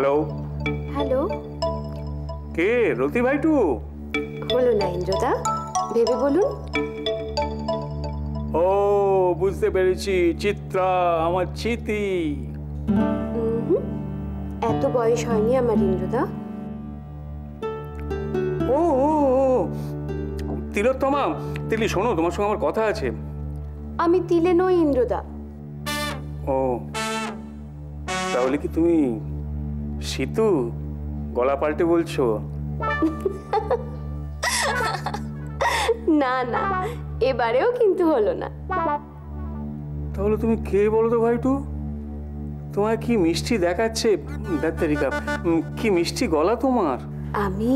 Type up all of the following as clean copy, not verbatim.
Hello hello. কে? রতি ভাইটু? হলো না ইন্দ্রদা, ভেবে বলুন। ও বুঝতে পেরেছি, চিত্রা, আমার চিতি। এত বয়স হয়নি আমার ইন্দ্রদা। ও তিলোত্তমা, তিলি শোনো, তোমার সঙ্গে আমার কথা আছে। আমি তিলে নই ইন্দ্রদা। ও তাহলে কি তুমি সীতু? গলা পাল্টে বলছো? না না, এবারেও কিন্তু হলো না। তাহলে তুমি কে বলো তো ভাইটু? তোমার কি মিষ্টি দেখাচ্ছে, ডাক্তারিকা, কি মিষ্টি গলা তোমার। আমি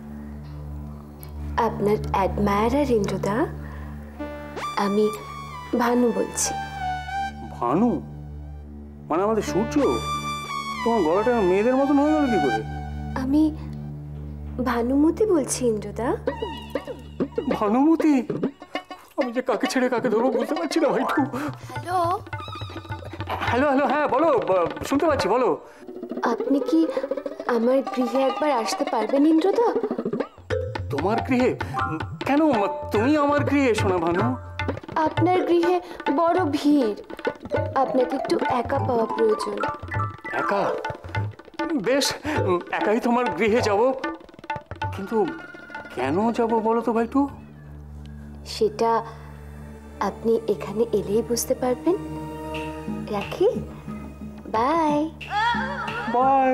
আপনার অ্যাডমায়ারার ইন্দ্রদা। আমি ভানু বলছি। ভানু? মানে আমাদের সূর্য? তোমার গলাটা মেয়েদের মতন হয়ে গেল কি করে? আমি ভানুমতি বলছি ইন্দ্রদা। ভানুমতি? আমি যে কাকে ছেড়ে কাকে ধরবো বুঝতে পারছি না ভাইটু। হ্যালো হ্যালো হ্যালো, হ্যাঁ বলো, শুনতে পাচ্ছি, বলো। আপনি কি আমার গৃহে একবার আসতে পারবেন ইন্দ্রদা? তোমার গৃহে? কেন তুমি আমার গৃহে এসো না ভানু? আপনার গৃহে বড় ভিড়, আপনাকে একটু একা পাওয়া প্রয়োজন। একা? বেশ, একাই তোমার গৃহে যাব, কিন্তু কেন যাব বলো তো ভাইটু? সেটা আপনি এখানে এলেই বুঝতে পারবেন। রাখি, বাই বাই।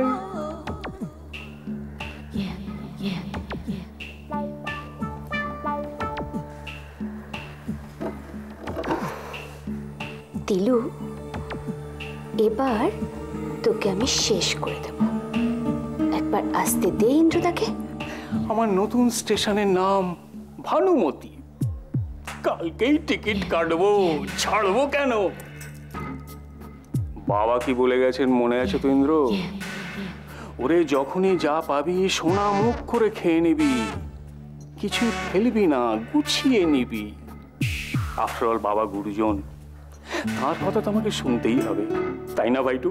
তিলু, এবার তোকে আমি শেষ করে দেব। একবার আসতে দে ইন্দ্রদাকে। আমার নতুন স্টেশনের নাম ভানুমতি। কালকেই টিকিট কাটবো, ছাড়বো কেন? বাবা কি বলে গেছেন মনে আছে তো ইন্দ্র? ওরে যখনই যা পাবি সোনা মুখ করে খেয়ে নিবি, কিছু ফেলবি না, গুছিয়ে নিবি। আফটার অল বাবা গুরুজন, তার কথা তো আমাকে শুনতেই হবে, তাই না ভাইটু?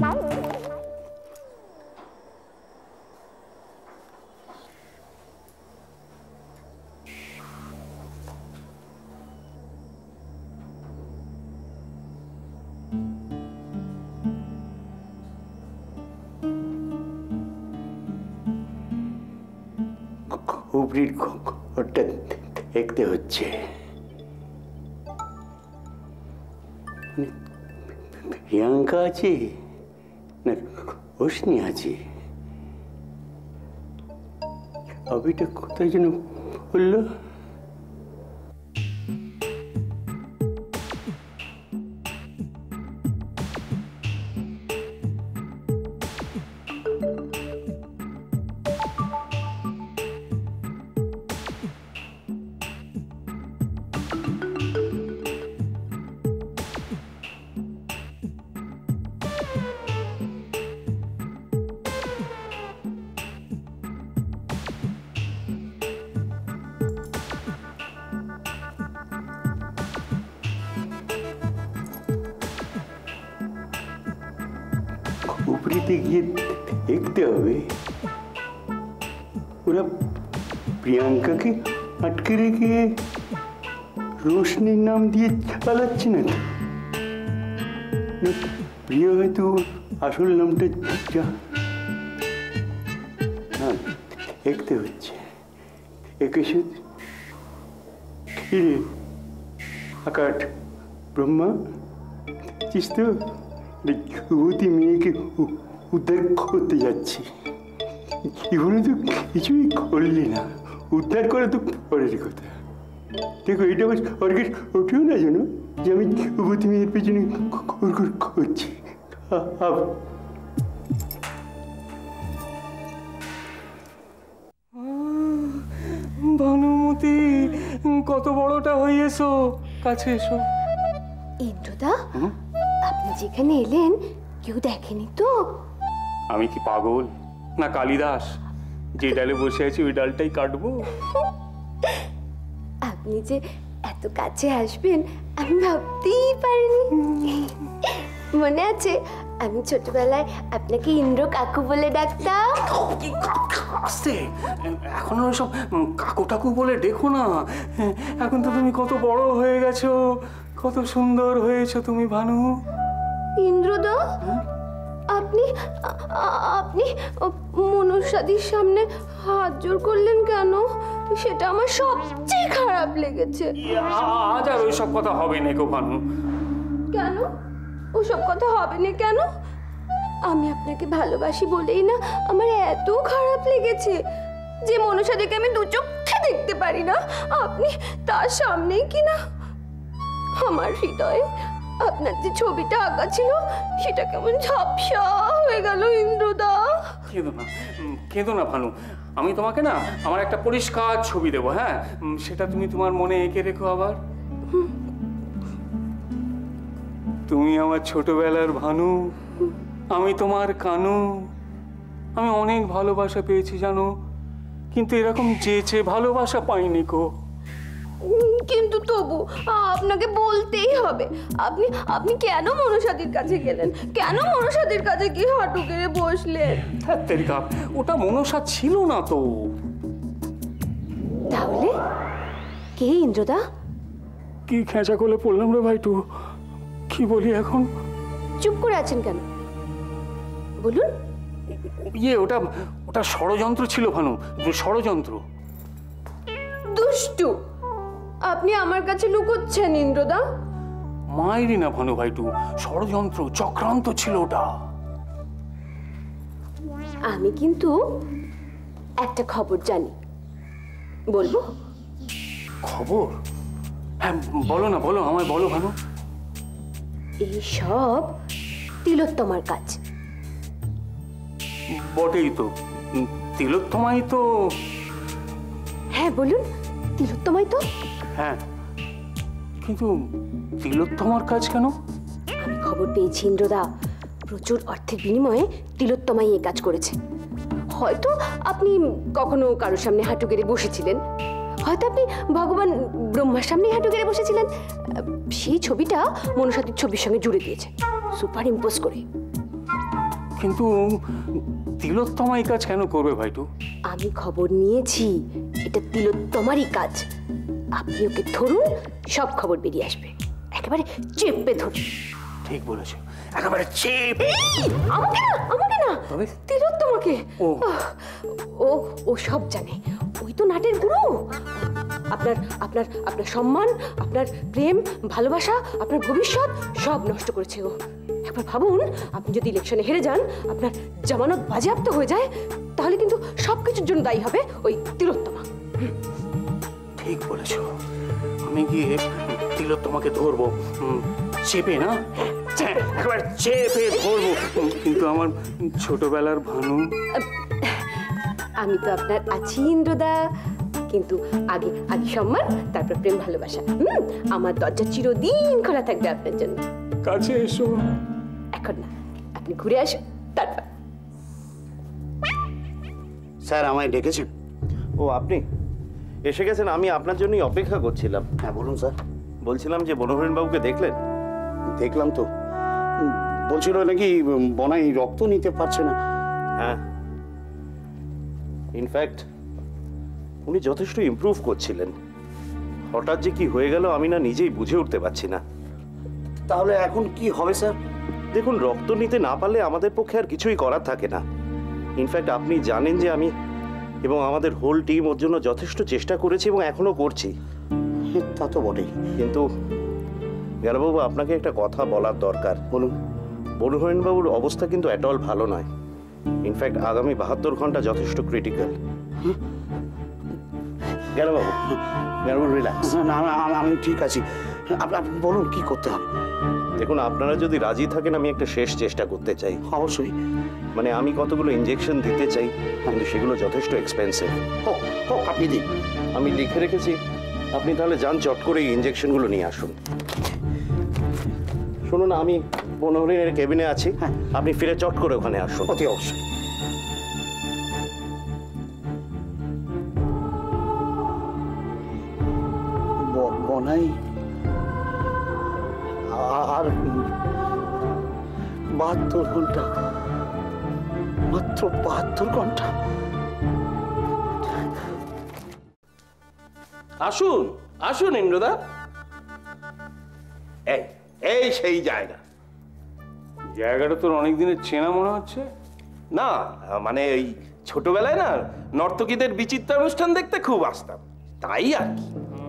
উপরির ঘরটা দেখতে হচ্ছে। প্রিয়াঙ্কা আছে না রোশনি আছে? আবিটা কোথায় যেন বললো? উপরিতে গিয়ে দেখতে হবে ওরা প্রিয়াঙ্কাকে আটকে রেখে রোশনির নাম দিয়ে চালাচ্ছে না তো। প্রিয়া হয়তো আসল নামটা হ্যাঁ দেখতে হচ্ছে। একে শুধু আকাট ব্রহ্মা চিস তো যুবতী মেয়েকে উদ্ধার করতে যাচ্ছি। এগুলো তো কিছুই করলি না, উদ্ধার করে তো পরের কথা। দেখো এটা আবার স্বর্গের ওঠেও না যেন যে আমি যুবতী মেয়ের পেছনে করছি। ভানুমতি, কত বড়টা হয়েছো, কাছে এসো। ইন্দ্রদা, আপনি যেখানে এলেন কেউ দেখেনি তো? আমি কি পাগল না কালিদাস যে ডালে বসে আছি ওই ডালটাই কাটবো? আপনি যে এত কাছে আসবেন আমি ভাবতেই পারিনি। মনে আছে আমি ছোটবেলায় আপনাকে ইন্দ্র কাকু বলে ডাকতাম। কি আসতে এখন সব কাকু টাকু বলে ডেকো না। এখন তো তুমি কত বড় হয়ে গেছো, কত সুন্দর হয়েছো তুমি ভানু। ইন্দ্রদা, আপনি আপনি মনুষ্যাদির সামনে হাত জোর করলেন কেন? সেটা আমার সবচেয়ে খারাপ লেগেছে। আজ আর ওইসব কথা হবে না গো ভানু। কেন ওসব কথা হবে না কেন? আমি আপনাকে ভালোবাসি বলেই না আমার এত খারাপ লেগেছে যে মনুষ্যাদিকে আমি দু চোখে দেখতে পারি না। আপনি তার সামনেই কি না আমার হৃদয়ে আপনার যে ছবিটা আঁকা ছিল সেটা কেমন ঝাপসা হয়ে গেল ইন্দ্রদা। কেঁদো না ভানু, আমি তোমাকে না আমার একটা পরিষ্কার ছবি দেবো। হ্যাঁ, সেটা তুমি তোমার মনে এঁকে রেখো। আবার তুমি আমার ছোটবেলার ভানু, আমি তোমার কানু। আমি অনেক ভালোবাসা পেয়েছি জানো, কিন্তু এরকম চেয়েছে ভালোবাসা পাইনি গো। কিন্তু তবু আপনাকে বলতেই হবে, আপনি আপনি কেন মনুষ্যাদির কাছে গেলেন? কেন মনুষ্যাদির কাছে গিয়ে হাঁটু গেড়ে বসলেন? ওটা মনসা ছিল না তো। তাহলে কে ইন্দ্রদা? কি খেঁচা করলে পড়লাম রে ভাইটু, কি বলি এখন? চুপ করে আছেন কেন, বলুন। ওটা ওটা ষড়যন্ত্র ছিল ভানু, ষড়যন্ত্র। দুষ্টু, আপনি আমার কাছে লুকোচ্ছেন ইন্দ্রদা। মাইরি না ভানু ভাইটু, ষড়যন্ত্র চক্রান্ত ছিল ওটা। আমি কিন্তু একটা খবর জানি, বলবো? খবর? হ্যাঁ বলো না, বলো আমায়, বলো ভানু। এই সব তিলোত্তমার কাজ। বটেই তো, তিলোত্তমাই তো। হ্যাঁ বলুন, তিলোত্তমাই তো। হ্যাঁ, কিন্তু তিলোত্তমার কাজ কেন? আমি খবর পেয়েছি ইন্দ্রদা, প্রচুর অর্থের বিনিময়ে তিলোত্তমাই এই কাজ করেছে। হয়তো আপনি কখনো কারোর সামনে হাঁটু গেড়ে বসেছিলেন, হয়তো আপনি ভগবান ব্রহ্মার সামনে হাঁটু গেড়ে বসেছিলেন। সেই ছবিটা মনুষ্যাদির ছবির সঙ্গে জুড়ে দিয়েছে, সুপার ইম্পোজ করে। কিন্তু তিলোত্তমা এই কাজ কেন করবে ভাইটু? আমি খবর নিয়েছি, এটা তিলোত্তমারই কাজ। আপনি ওকে ধরুন, সব খবর বেরিয়ে আসবে। একেবারে চেপে ধরুন। ঠিক বলেছো, একেবারে চেপে। আমাকে না, আমাকে না, তবে? তিলোত্তমাকে। ও ও ও সব জানে, ওই তো নাটের গুরু। আপনার আপনার আপনার সম্মান, আপনার প্রেম, ভালোবাসা, আপনার ভবিষ্যৎ সব নষ্ট করেছে ও। একবার ভাবুন, আপনি যদি ইলেকশনে হেরে যান, আপনার জামানত বাজেয়াপ্ত হয়ে যায়, তাহলে কিন্তু সবকিছুর জন্য দায়ী হবে ওই তিলোত্তমা। ঠিক বলেছো, আমি গিয়ে তিলোত্তমাকে ধরবো, চেপে না, একবার চেপে ধরবো। কিন্তু আমার ছোটবেলার ভানু। আমি তো আপনার আছি ইন্দ্রদা, কিন্তু আগে আগে সম্মান, তারপর প্রেম ভালোবাসা। আমার দরজা চিরদিন খোলা থাকবে আপনার জন্য। কাছে এসো। এখন না, আপনি ঘুরে আসুন, তারপর। স্যার আমায় ডেকেছেন? ও আপনি এসে গেছেন, আমি আপনার জন্যই অপেক্ষা করছিলাম। হ্যাঁ বলুন স্যার। বলছিলাম যে মনোহরেন বাবুকে দেখলেন? দেখলাম তো, বলছিল নাকি বনাই রক্ত নিতে পারছে না। হ্যাঁ, ইনফ্যাক্ট উনি যথেষ্ট ইমপ্রুভ করছিলেন। হঠাৎ যে কি হয়ে গেল আমি না নিজেই বুঝে উঠতে পারছি না। তাহলে এখন কি হবে স্যার? দেখুন, রক্ত নিতে না পারলে আমাদের পক্ষে আর কিছুই করার থাকে না। ইনফ্যাক্ট আপনি জানেন যে আমি এবং আমাদের হোল টিম ওর জন্য যথেষ্ট চেষ্টা করেছি এবং এখনো করছি। তা তো বটেই, কিন্তু জ্ঞানবাবু, আপনাকে একটা কথা বলার দরকার। বলুন। মনোহরেনবাবুর অবস্থা কিন্তু এট অল ভালো নয়। ইনফ্যাক্ট আগামী 72 ঘন্টা যথেষ্ট ক্রিটিক্যাল। জ্ঞানবাবু, জ্ঞানবাবু রিল্যাক্স। না আমি ঠিক আছি, আপনি বলুন কি করতে হবে। দেখুন, আপনারা যদি রাজি থাকেন আমি একটা শেষ চেষ্টা করতে চাই। অবশ্যই। মানে আমি কতগুলো ইনজেকশন দিতে চাই, কিন্তু সেগুলো যথেষ্ট এক্সপেন্সিভ। হোক হোক, আপনি দিন। আমি লিখে রেখেছি, আপনি তাহলে যান চট করে এই ইনজেকশনগুলো নিয়ে আসুন। শুনুন, আমি মনোহরের কেবিনে আছি, আপনি ফিরে চট করে ওখানে আসুন। অতি অবশ্যই। বনাই আর 72 ঘন্টা, মাত্র 72 ঘন্টা। আসুন আসুন ইন্দ্রদা, এই এই সেই জায়গা। জায়গাটা তোর অনেক দিনের চেনা মনে হচ্ছে। না মানে ওই ছোটবেলায় না নর্তকীদের বিচিত্র অনুষ্ঠান দেখতে খুব আসতাম, তাই আর কি।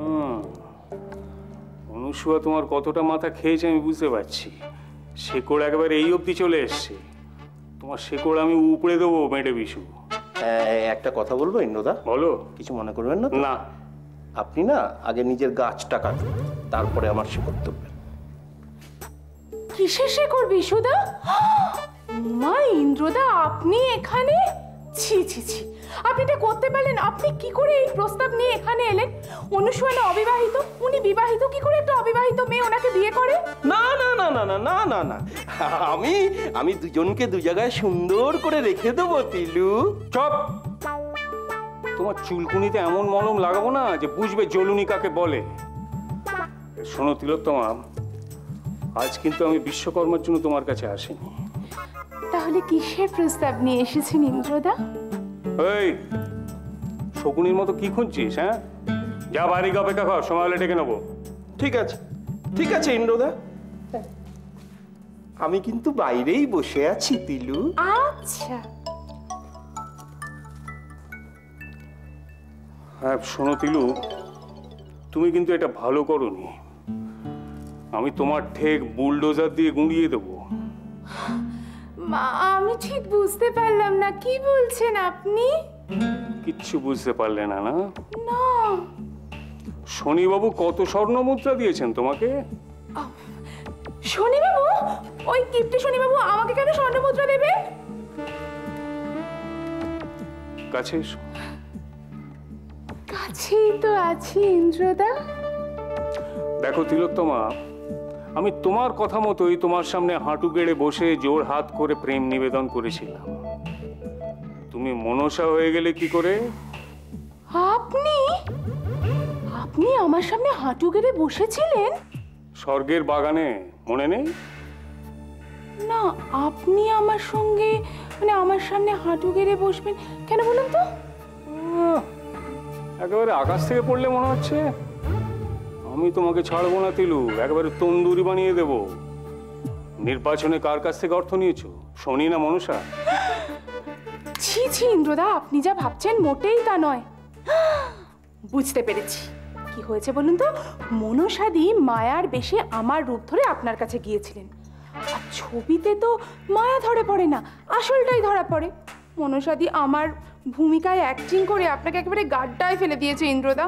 অনুসুয়া তোমার কতটা মাথা খেয়েছে আমি বুঝতে পারছি। শেকড় একেবারে এই অবধি চলে এসছে। তোমার শেকড় আমি উপড়ে দেবো মেটে বিশু। একটা কথা বলবো ইন্দ্রদা? বলো। কিছু মনে করবেন না তো? না। আপনি না আগে নিজের গাছটা কাটুন, তারপরে আমার শিকড় তুলবেন। কিসের শেকড় বিশুদা? মা ইন্দ্রদা, আপনি এখানে? ছি ছি ছি, আপনি এটা করতে পারলেন? আপনি কি করে এই প্রস্তাব নিয়ে এখানে এলেন? অনুসুয়া না অবিবাহিত, উনি বিবাহিত, কি করে একটা অবিবাহিত মেয়ে ওনাকে বিয়ে করে? না না না না না না না না, আমি দুজনকে দু জায়গায় সুন্দর করে রেখে দেবো তিলু। চপ। তোমার চুলকুনিতে এমন মলম লাগাবো না যে বুঝবে জ্বলুনি কাকে বলে। শোনো তিলোত্তমা, আজ কিন্তু আমি বিশ্বকর্মার জন্য তোমার কাছে আসিনি। তাহলে কিসের প্রস্তাব নিয়ে এসেছেন ইন্দ্রদা? এই শকুনির মতো কি খুঁজছিস? হ্যাঁ, যা বাড়ি গা অপেক্ষা কর, সময় হলে ডেকে নেবো। ঠিক আছে ঠিক আছে ইন্দ্রদা, আমি কিন্তু বাইরেই বসে আছি তিলু। আচ্ছা। হ্যাঁ শোনো তিলু, তুমি কিন্তু এটা ভালো করোনি। আমি তোমার ঠেক বুলডোজার দিয়ে গুঁড়িয়ে দেবো। মা, আমি ঠিক বুঝতে পারলাম না, কি বলছেন আপনি? কিচ্ছু বুঝতে পারলে না? না, না। শনিবাবু কত স্বর্ণ মুদ্রা দিয়েছেন তোমাকে? শনিবাবু? ওই কিপ্টে শনিবাবু আমাকে কেন স্বর্ণ মুদ্রা দেবে? কাছে এসো। কাছেই তো আছি ইন্দ্রদা। দেখো তিলোত্তমা, আমি তোমার কথা মতোই তোমার সামনে হাঁটু গেড়ে বসে জোর হাত করে প্রেম নিবেদন করেছিলাম। তুমি মনসা হয়ে গেলে কি করে? আপনি আপনি আমার সামনে হাঁটু গেড়ে বসেছিলেন? স্বর্গের বাগানে, মনে নেই? না, আপনি আমার সঙ্গে মানে আমার সামনে হাঁটু গেড়ে বসবেন কেন বলুন তো? একেবারে আকাশ থেকে পড়লে মনে হচ্ছে। আমি তোমাকে ছাড়বো না তিলু, একেবারে তন্দুরি বানিয়ে দেব। নির্বাচনে কার কাছ থেকে অর্থ নিয়েছো, শনি না মনসা? ছি ছি ইন্দ্রদা, আপনি যা ভাবছেন মোটেই তা নয়। বুঝতে পেরেছি কি হয়েছে বলুন তো। মনসাদি মায়ার বেশে আমার রূপ ধরে আপনার কাছে গিয়েছিলেন, আর ছবিতে তো মায়া ধরে পড়ে না, আসলটাই ধরা পড়ে। মনসাদি আমার ভূমিকায় অ্যাক্টিং করে আপনাকে একেবারে গাড্ডায় ফেলে দিয়েছে ইন্দ্রদা।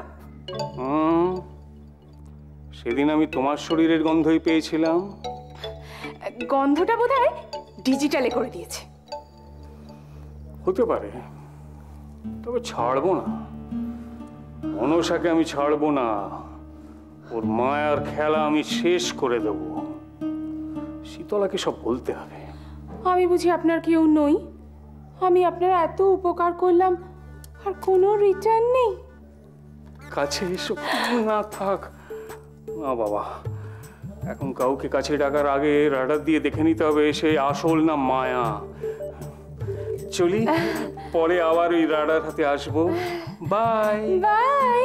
সেদিন আমি তোমার শরীরের গন্ধই পেয়েছিলাম। গন্ধটা বোধহয় ডিজিটালে করে দিয়েছে। হতে পারে, তবে ছাড়বো না। মনসাকে আমি ছাড়বো না। ওর মায়ার খেলা আমি শেষ করে দেব। শীতলাকে সব বলতে হবে। আমি বুঝি আপনার কেউ নই? আমি আপনার এত উপকার করলাম আর কোনো রিটার্ন নেই? কাছে এসো। না থাক না বাবা, এখন কাউকে কাছে ডাকার আগে রাডার দিয়ে দেখে নিতে হবে সে আসল না মায়া। চলি, পরে আবার ওই রাডার হাতে আসবো। Bye bye.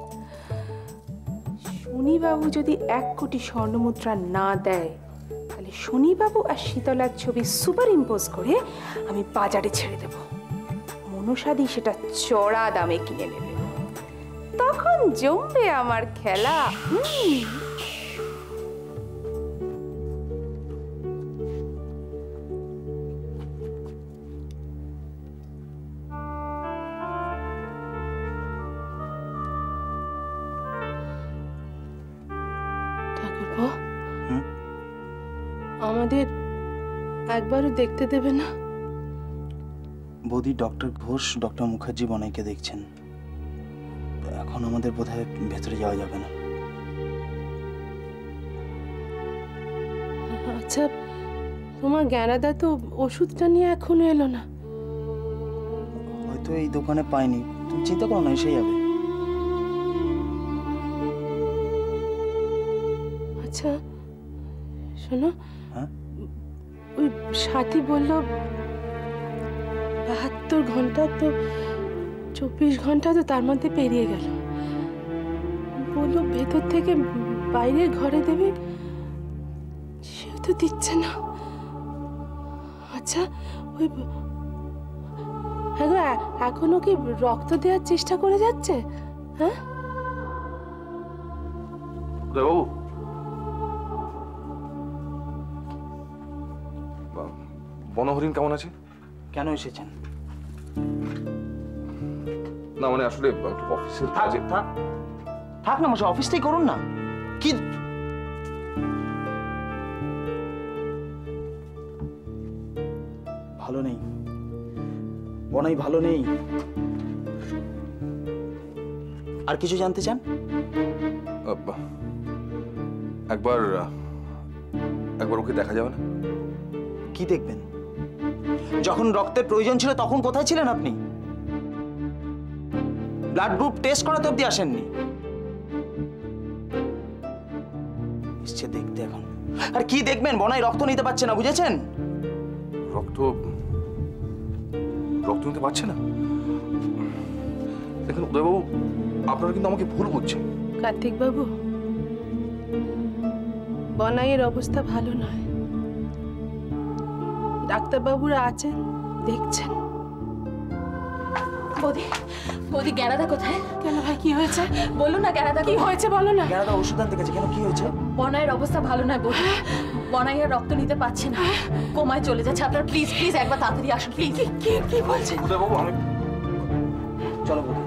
শনিবাবু যদি 1 কোটি স্বর্ণমুদ্রা না দেয়, তাহলে শনিবাবু আর শীতলার ছবি সুপার ইম্পোজ করে আমি বাজারে ছেড়ে দেব। মনসাদি সেটা চড়া দামে কিনে নেবে, তখন জমবে আমার খেলা। ঠাকুরপো, আমাদের একবারও দেখতে দেবে না? বৌদি, ডক্টর ঘোষ ডক্টর মুখার্জি বনাইকে দেখছেন। এখন আমাদের বোধহয় ভেতরে যাওয়া যাবে না। আচ্ছা, তোমার জ্ঞানাদা তো ওষুধটা নিয়ে এখনো এলো না। হয়তো এই দোকানে পাইনি, তুমি চিন্তা করো না, এসে যাবে। আচ্ছা শোনো, হ্যাঁ, ওই সাথী বলল 72 ঘন্টা, তো 24 ঘন্টা তো তার মধ্যে পেরিয়ে গেল। বললো ভেতর থেকে বাইরের ঘরে দেবে, সেও তো দিচ্ছে না। আচ্ছা ওই এখনো কি রক্ত দেওয়ার চেষ্টা করে যাচ্ছে? হ্যাঁ বাবু, বনহরিণ কেমন আছে? কেন এসেছেন? না মানে আসলে অফিসের থাক কাজে। থাক থাক না মশাই, অফিসটাই করুন না। কি ভালো নেই, বনাই ভালো নেই। আর কিছু জানতে চান? একবার ওকে দেখা যাবে না? কি দেখবেন? যখন রক্তের প্রয়োজন ছিল তখন কোথায় ছিলেন আপনি? ব্লাড গ্রুপ টেস্ট করাতে অব্দি আসেননি। এসছে দেখতে এখন। আর কি দেখবেন? বনাই রক্ত নিতে পারছে না, বুঝেছেন? রক্ত নিতে পারছে না? দেখুন উদয়বাবু, আপনারা কিন্তু আমাকে ভুল বুঝছেন। কার্তিক বাবু, বনাইয়ের অবস্থা ভালো নয়। ডাক্তারবাবুরা আছেন, দেখছেন। বৌদি, বৌদি গ্যারাদা কোথায়? কেন ভাই, কি হয়েছে? বলুন না গ্যারাদা কি হয়েছে বলো না। গ্যারাদা ওষুধ আনতে গেছে, কেন কি হয়েছে? বনাইয়ের অবস্থা ভালো নয় বৌদি। বনাইয়ের রক্ত নিতে পারছে না, কোমায় চলে যাচ্ছে। আপনার প্লিজ প্লিজ একবার তাড়াতাড়ি আসুন প্লিজ। কি বলছেন? উদয়বাবু, আমি চলো বৌদি।